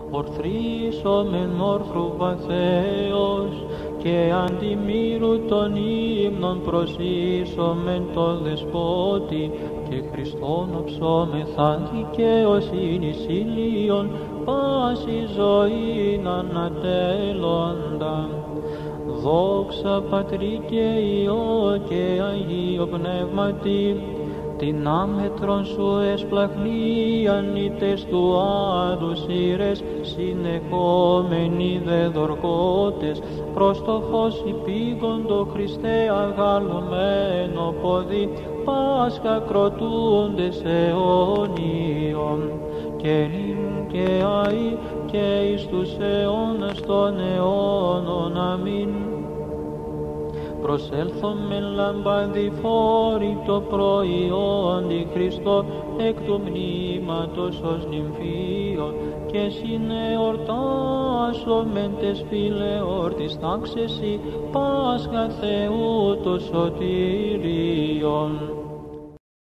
ορθρίσομεν όρθρου βαθέως, και αντιμύρου των ύμνων προσήσομεν το Δεσπότη, και Χριστόν οψόμεθα δικαιοσύνης ηλίων, πάση ζωήν ανατέλλοντα. Δόξα Πατρί και Υιό και Αγίο Πνεύματι, την άμετρον σου εσπλαχνίαν ήτες του άδους ήρες, συνεχόμενοι δε δορκώτες, προς το φως υπήγοντο Χριστέ αγαλωμένο πόδι, Πάσχα κροτούντες αιώνιον, και νυν και αεί και εις τους αιώνας των αιώνων. Αμήν. Προσέλθομεν λαμπαδιφόροι το προϊόντι Χριστό, εκ του μνήματος ως νυμφίων, και συνεορτάσομεν τες φιλεόρτης τάξεσι, Πάσχα Θεού το σωτήριον.